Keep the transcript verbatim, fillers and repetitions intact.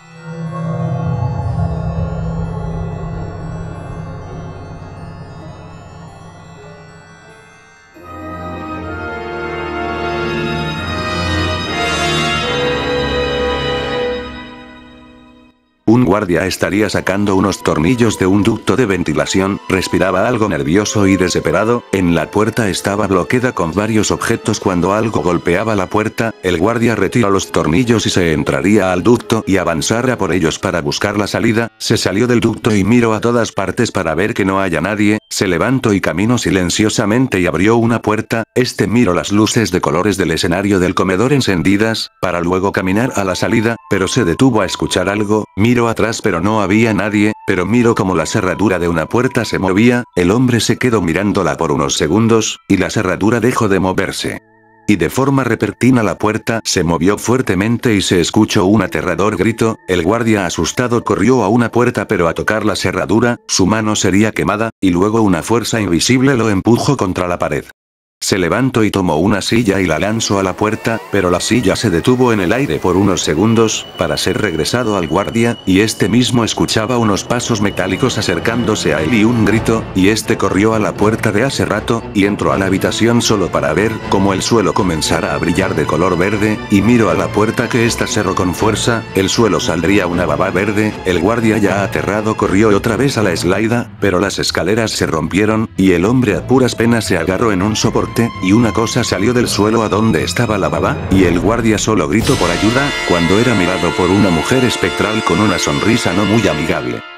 Un guardia estaría sacando unos tornillos de un ducto de ventilación, respiraba algo nervioso y desesperado, en la puerta estaba bloqueada con varios objetos. Cuando algo golpeaba la puerta, el guardia retira los tornillos y se entraría al ducto y avanzara por ellos para buscar la salida. Se salió del ducto y miró a todas partes para ver que no haya nadie, se levantó y caminó silenciosamente y abrió una puerta. Este miró las luces de colores del escenario del comedor encendidas, para luego caminar a la salida, pero se detuvo a escuchar algo, miró atrás pero no había nadie, pero miró como la cerradura de una puerta se movía, el hombre se quedó mirándola por unos segundos, y la cerradura dejó de moverse. Y de forma repentina la puerta se movió fuertemente y se escuchó un aterrador grito. El guardia asustado corrió a una puerta, pero a tocar la cerradura, su mano sería quemada, y luego una fuerza invisible lo empujó contra la pared. Se levantó y tomó una silla y la lanzó a la puerta, pero la silla se detuvo en el aire por unos segundos, para ser regresado al guardia, y este mismo escuchaba unos pasos metálicos acercándose a él y un grito, y este corrió a la puerta de hace rato, y entró a la habitación solo para ver cómo el suelo comenzara a brillar de color verde, y miró a la puerta que ésta cerró con fuerza, el suelo saldría una baba verde. El guardia ya aterrado corrió otra vez a la slaida, pero las escaleras se rompieron, y el hombre a puras penas se agarró en un soporte, y una cosa salió del suelo a donde estaba la baba, y el guardia solo gritó por ayuda, cuando era mirado por una mujer espectral con una sonrisa no muy amigable.